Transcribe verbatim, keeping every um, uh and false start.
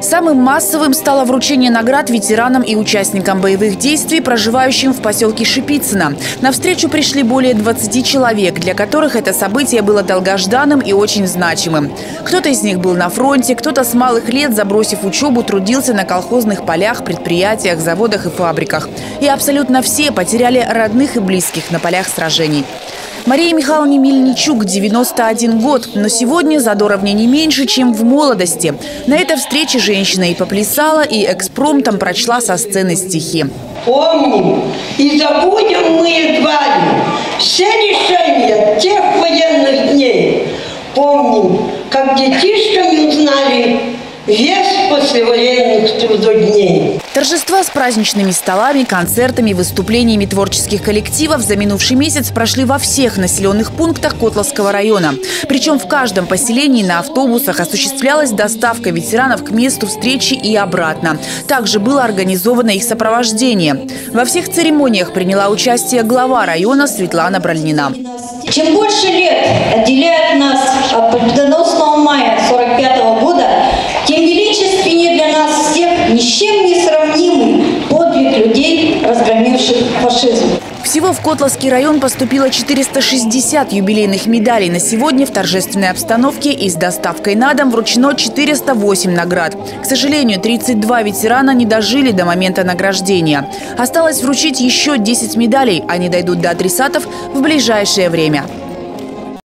Самым массовым стало вручение наград ветеранам и участникам боевых действий, проживающим в поселке Шипицыно. На встречу пришли более двадцати человек, для которых это событие было долгожданным и очень значимым. Кто-то из них был на фронте, кто-то с малых лет, забросив учебу, трудился на колхозных полях, предприятиях, заводах и фабриках. И абсолютно все потеряли родных и близких на полях сражений. Марии Михайловне Мельничук девяносто один год, но сегодня задора в ней не меньше, чем в молодости. На этой встрече женщина и поплясала, и экспромтом прочла со сцены стихи. Помним и забудем мы едва ли все решения тех военных дней. Помним, как детишками узнали вес послевоенных трудодней. Торжества с праздничными столами, концертами, выступлениями творческих коллективов за минувший месяц прошли во всех населенных пунктах Котловского района. Причем в каждом поселении на автобусах осуществлялась доставка ветеранов к месту встречи и обратно. Также было организовано их сопровождение. Во всех церемониях приняла участие глава района Светлана Бральнина. Чем больше лет отделяет нас от победоносного мая сорок пятого года, тем величественнее для нас всех ни с чем не сравнимый подвиг людей, разгромивших фашизм. Всего в Котловский район поступило четыреста шестьдесят юбилейных медалей. На сегодня в торжественной обстановке и с доставкой на дом вручено четыреста восемь наград. К сожалению, тридцать два ветерана не дожили до момента награждения. Осталось вручить еще десять медалей. Они дойдут до адресатов в ближайшее время.